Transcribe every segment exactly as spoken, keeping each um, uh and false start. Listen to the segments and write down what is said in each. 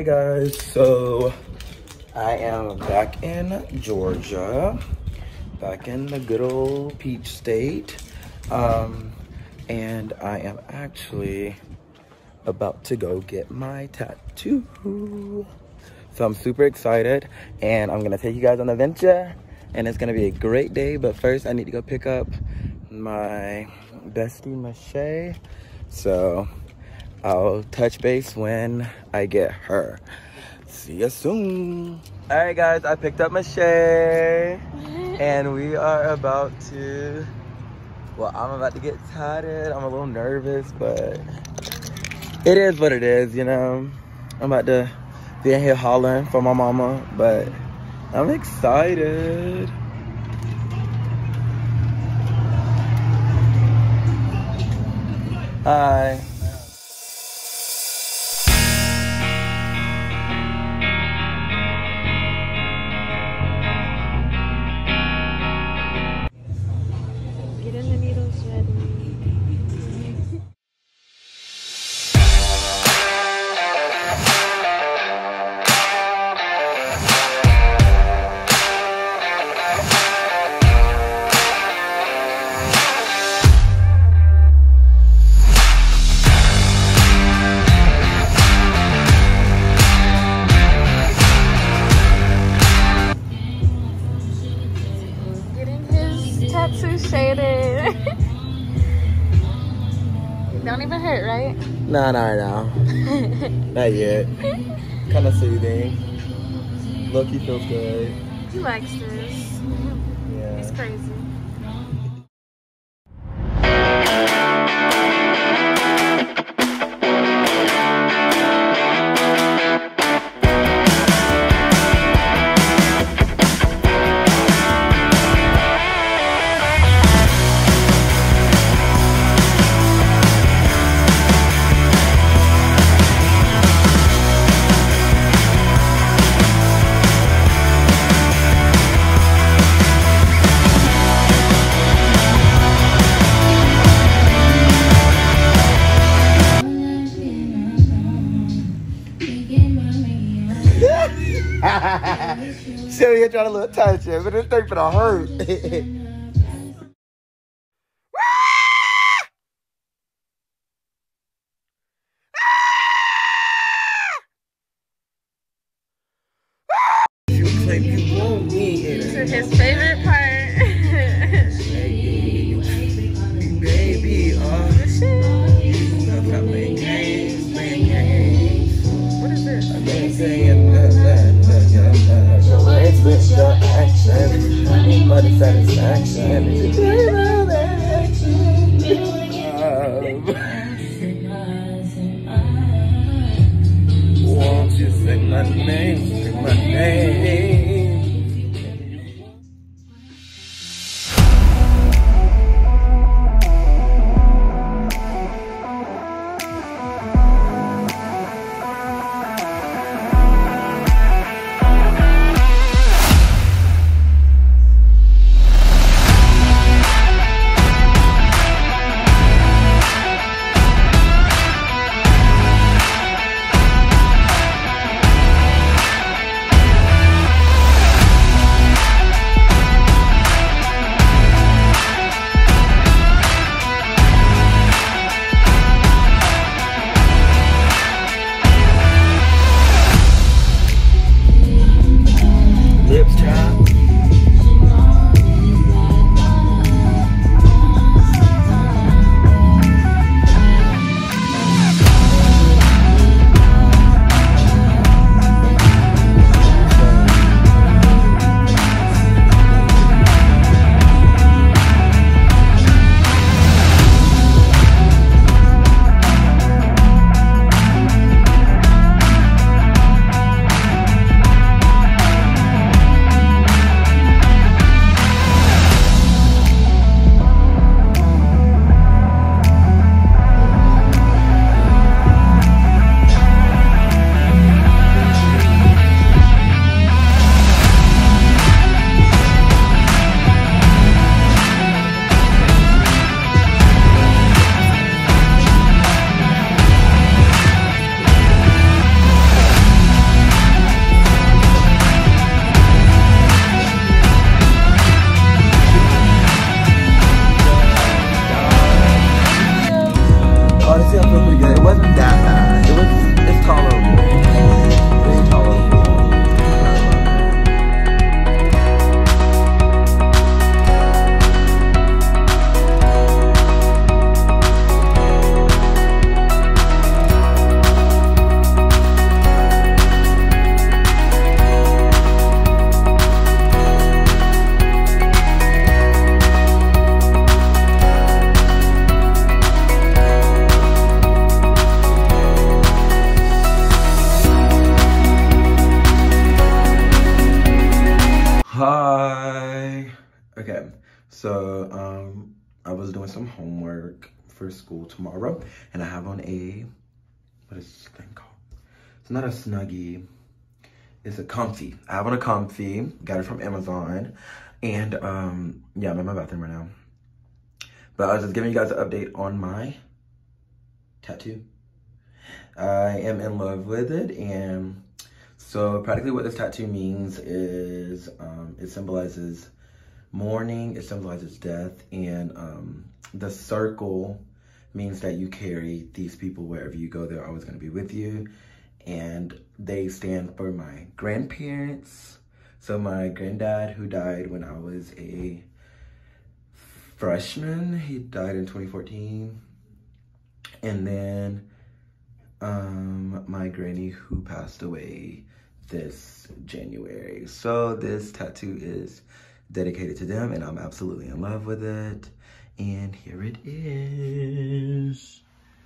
guys, so I am back in Georgia, back in the good old Peach State, um, and I am actually about to go get my tattoo. So I'm super excited, and I'm gonna take you guys on an adventure, and it's gonna be a great day. But first, I need to go pick up my bestie Mache. So I'll touch base when I get her. See you soon. All right, guys, I picked up Mache, and we are about to, well, I'm about to get tatted. I'm a little nervous, but it is what it is, you know. I'm about to be in here hollering for my mama, but I'm excited. Hi. Getting the needles ready. Tattoo shaded. It don't even hurt, right? Nah, not right now. Not yet. Kind of soothing. Loki feels good. He likes this. Yeah. He's crazy. Still here trying to little touch it, but this thing finna hurt. You claim you want me in This it. is his favorite part. Baby, oh, stop playing games, playing games. What is this? I've been saying that, that, that, that, that. It's with your action, but the satisfaction is your action. Won't you say my name, say my name? So um, I was doing some homework for school tomorrow, and I have on a, what is this thing called? It's not a Snuggie, it's a comfy. I have on a comfy, got it from Amazon, and um, yeah, I'm in my bathroom right now. But I was just giving you guys an update on my tattoo. I am in love with it, and so practically what this tattoo means is um, it symbolizes mourning, it symbolizes death, and um, the circle means that you carry these people wherever you go. They're always going to be with you, and they stand for my grandparents. So my granddad, who died when I was a freshman, he died in twenty fourteen, and then um, my granny, who passed away this January. So this tattoo is dedicated to them, and I'm absolutely in love with it. And here it is.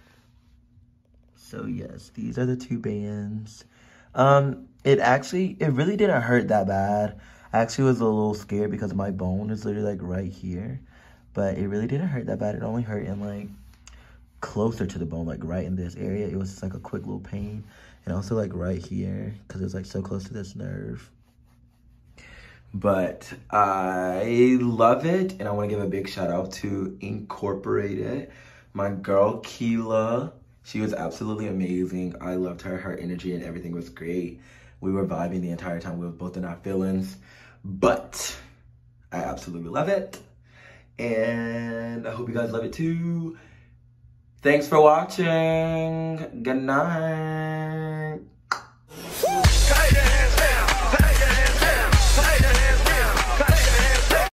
So yes, these are the two bands. Um, it actually, it really didn't hurt that bad. I actually was a little scared because my bone is literally like right here, but it really didn't hurt that bad. It only hurt in like closer to the bone, like right in this area. It was just like a quick little pain, and also like right here because it's like so close to this nerve. But I love it, and I want to give a big shout out to Incorporated. My girl Keela, she was absolutely amazing. I loved her. Her energy and everything was great. We were vibing the entire time. We were both in our feelings, but I absolutely love it, and I hope you guys love it too. Thanks for watching. Good night.